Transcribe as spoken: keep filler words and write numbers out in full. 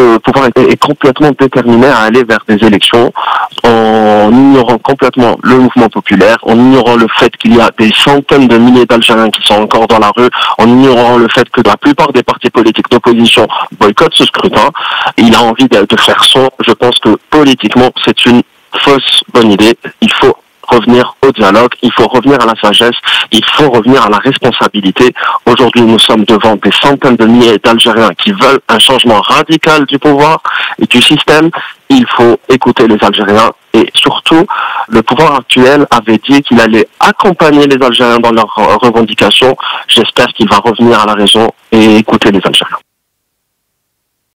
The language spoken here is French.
le pouvoir est, est complètement déterminé à aller vers des élections en ignorant complètement le mouvement populaire, en ignorant le fait qu'il y a des centaines de milliers d'Algériens qui sont encore dans la rue, en ignorant le fait que la plupart des partis politiques d'opposition boycottent ce scrutin. Il a envie de, de faire son. Je pense que politiquement, c'est une fausse bonne idée. Il faut revenir au dialogue, il faut revenir à la sagesse, il faut revenir à la responsabilité. Aujourd'hui, nous sommes devant des centaines de milliers d'Algériens qui veulent un changement radical du pouvoir et du système. Il faut écouter les Algériens et surtout, le pouvoir actuel avait dit qu'il allait accompagner les Algériens dans leurs revendications. J'espère qu'il va revenir à la raison et écouter les Algériens.